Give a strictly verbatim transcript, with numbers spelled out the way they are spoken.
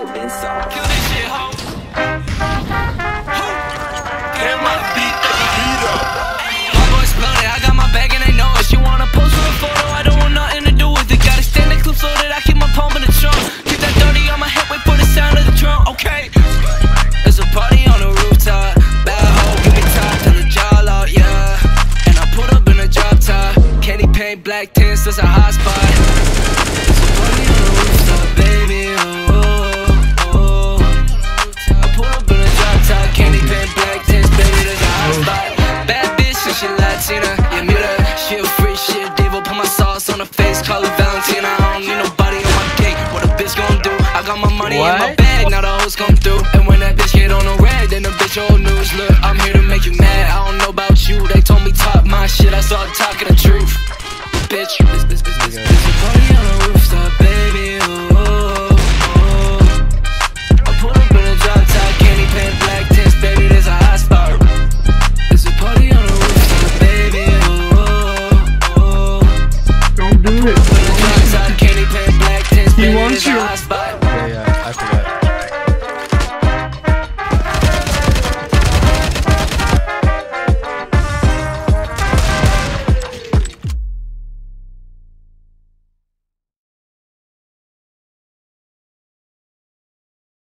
been soft. Kill this shit, ho. Get my beat up. My boy exploded, I got my bag and they know it. She wanna post for a photo, I don't want nothing to do with it. Got a standing clip so that I keep my palm in the trunk. Keep that thirty on my hip, wait for the sound of the drum, okay? There's a party on the rooftop. Bad hoe, give me top, tell the jaw out, yeah. And I put up in a drop top. Candy paint, black tints, that's a hot spot. There's a party on the rooftop, baby, oh, oh, oh. I put up in a drop top. Candy paint, black tints, baby, there's a hot spot. Bad bitch, and she Latina, yeah, mute her. She a free shit diva, put my sauce on her face, call her Valentina. I don't need nobody on my dick, what a bitch gon' do? I got my money what? in my bag, now the hoes come through. And when that bitch get on the rag, then the bitch old news. Look, I'm here to make you mad, I don't know about you. They told me talk my shit, I started talking the truth. Bitch, this, this, this, this, this, this party on the roof.